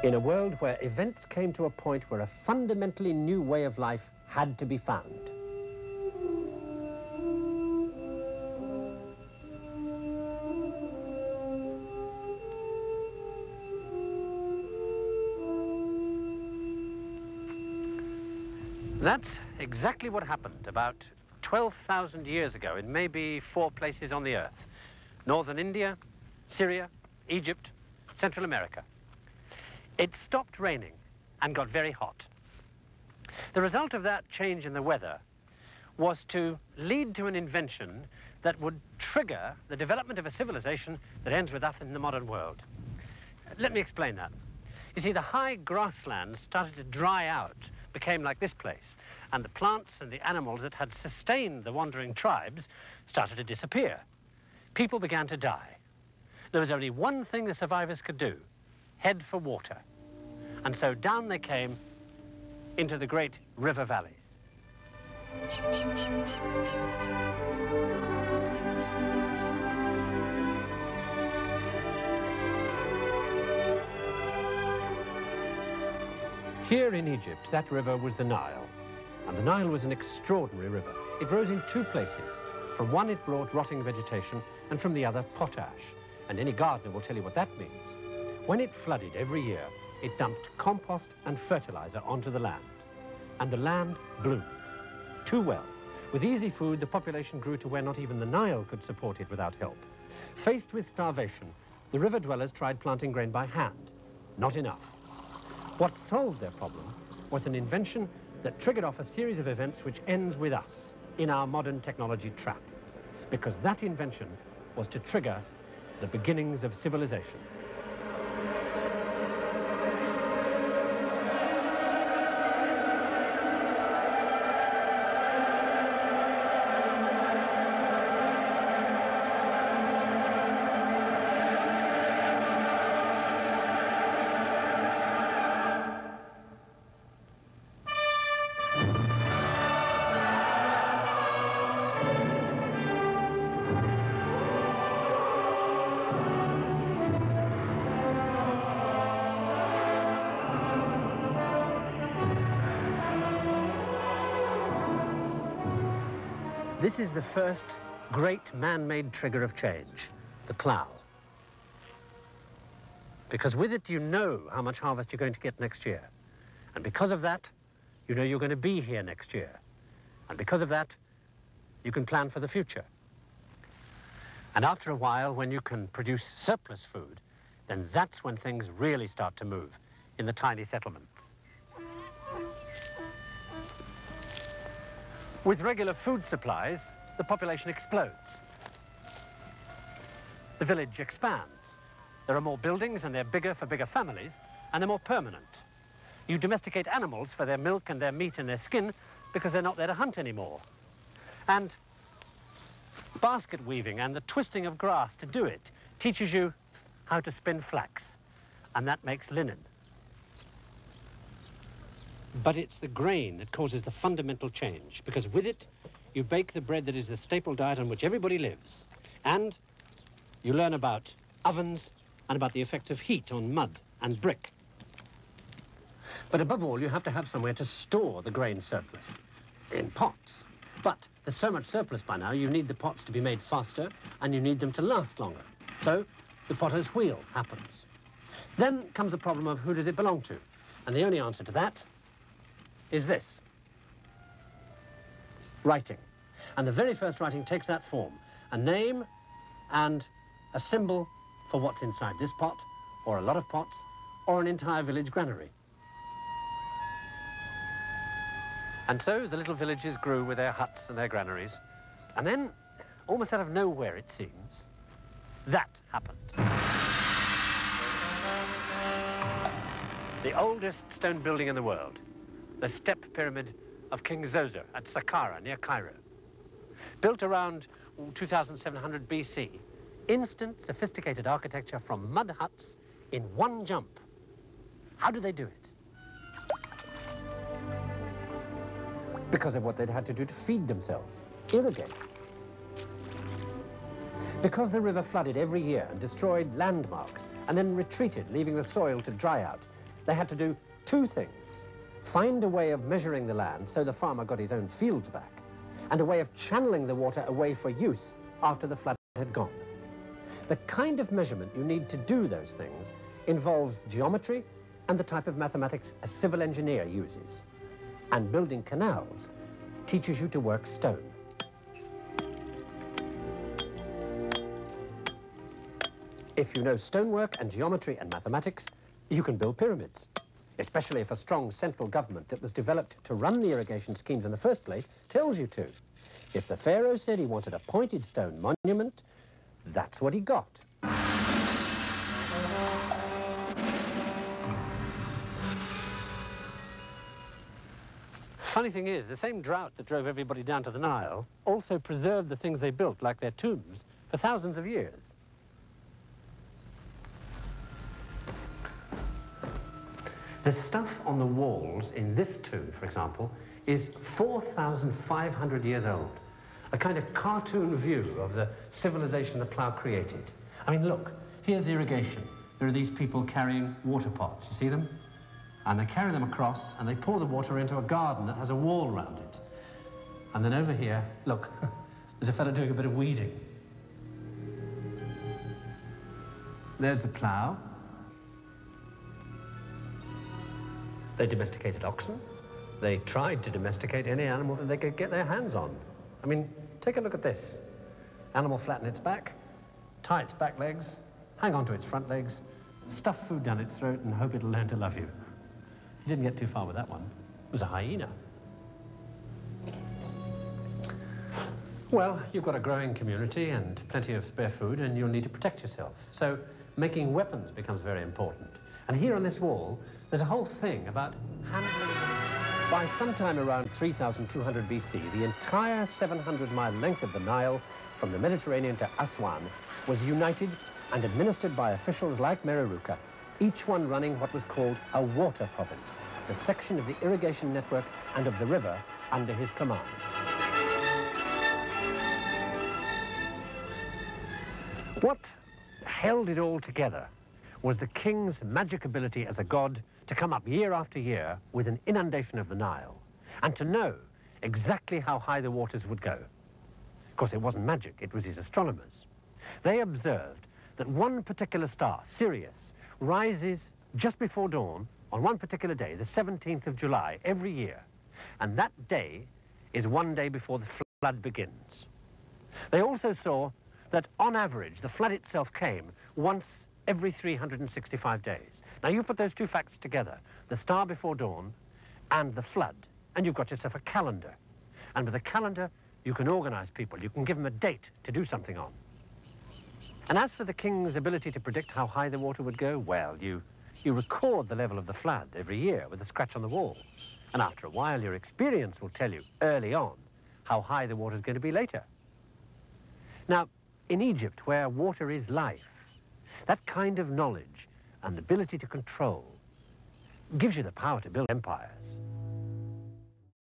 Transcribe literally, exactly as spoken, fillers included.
In a world where events came to a point where a fundamentally new way of life had to be found. That's exactly what happened about twelve thousand years ago in maybe four places on the Earth. Northern India, Syria, Egypt, Central America. It stopped raining and got very hot. The result of that change in the weather was to lead to an invention that would trigger the development of a civilization that ends with us in the modern world. Let me explain that. You see, the high grasslands started to dry out, became like this place, and the plants and the animals that had sustained the wandering tribes started to disappear. People began to die. There was only one thing the survivors could do: head for water. And so down they came into the great river valleys. Here in Egypt, that river was the Nile. And the Nile was an extraordinary river. It rose in two places. From one it brought rotting vegetation, and from the other potash. And any gardener will tell you what that means. When it flooded every year, it dumped compost and fertilizer onto the land. And the land bloomed. Too well. With easy food, the population grew to where not even the Nile could support it without help. Faced with starvation, the river dwellers tried planting grain by hand. Not enough. What solved their problem was an invention that triggered off a series of events which ends with us in our modern technology trap. Because that invention was to trigger the beginnings of civilization. This is the first great man-made trigger of change, the plow. Because with it, you know how much harvest you're going to get next year. And because of that, you know you're going to be here next year. And because of that, you can plan for the future. And after a while, when you can produce surplus food, then that's when things really start to move in the tiny settlements. With regular food supplies, the population explodes. The village expands. There are more buildings, and they're bigger for bigger families, and they're more permanent. You domesticate animals for their milk and their meat and their skin because they're not there to hunt anymore. And basket weaving and the twisting of grass to do it teaches you how to spin flax, and that makes linen. But it's the grain that causes the fundamental change, because with it, you bake the bread that is the staple diet on which everybody lives. And you learn about ovens and about the effects of heat on mud and brick. But above all, you have to have somewhere to store the grain surplus, in pots. But there's so much surplus by now, you need the pots to be made faster, and you need them to last longer. So the potter's wheel happens. Then comes the problem of who does it belong to? And the only answer to that is this: writing. And the very first writing takes that form: a name and a symbol for what's inside this pot, or a lot of pots, or an entire village granary. And so the little villages grew with their huts and their granaries. And then, almost out of nowhere it seems, that happened. The oldest stone building in the world, the step pyramid of King Zoser at Saqqara, near Cairo. Built around two thousand seven hundred B C, instant, sophisticated architecture from mud huts in one jump. How do they do it? Because of what they'd had to do to feed themselves, irrigate. Because the river flooded every year and destroyed landmarks and then retreated, leaving the soil to dry out, they had to do two things. Find a way of measuring the land so the farmer got his own fields back, and a way of channeling the water away for use after the flood had gone. The kind of measurement you need to do those things involves geometry and the type of mathematics a civil engineer uses. And building canals teaches you to work stone. If you know stonework and geometry and mathematics, you can build pyramids, especially if a strong central government that was developed to run the irrigation schemes in the first place tells you to. If the pharaoh said he wanted a pointed stone monument, that's what he got. Funny thing is, the same drought that drove everybody down to the Nile also preserved the things they built, like their tombs, for thousands of years. The stuff on the walls in this tomb, for example, is four thousand five hundred years old. A kind of cartoon view of the civilization the plough created. I mean, look, here's irrigation. There are these people carrying water pots, you see them? And they carry them across, and they pour the water into a garden that has a wall around it. And then over here, look, there's a fellow doing a bit of weeding. There's the plough. They domesticated oxen. They tried to domesticate any animal that they could get their hands on. I mean, take a look at this. Animal flatten its back, tie its back legs, hang on to its front legs, stuff food down its throat and hope it'll learn to love you. You didn't get too far with that one. It was a hyena. Well, you've got a growing community and plenty of spare food, and you'll need to protect yourself. So making weapons becomes very important. And here on this wall, there's a whole thing about handling. By sometime around three thousand two hundred B C, the entire seven hundred mile length of the Nile, from the Mediterranean to Aswan, was united and administered by officials like Mereruka, each one running what was called a water province, the section of the irrigation network and of the river under his command. What held it all together was the king's magic ability as a god to come up year after year with an inundation of the Nile and to know exactly how high the waters would go. Of course, it wasn't magic, it was his astronomers. They observed that one particular star, Sirius, rises just before dawn on one particular day, the seventeenth of July, every year. And that day is one day before the flood begins. They also saw that, on average, the flood itself came once every three hundred sixty-five days. Now, you put those two facts together, the star before dawn and the flood, and you've got yourself a calendar. And with a calendar, you can organize people. You can give them a date to do something on. And as for the king's ability to predict how high the water would go, well, you, you record the level of the flood every year with a scratch on the wall. And after a while, your experience will tell you early on how high the water's going to be later. Now, in Egypt, where water is life, that kind of knowledge and ability to control gives you the power to build empires.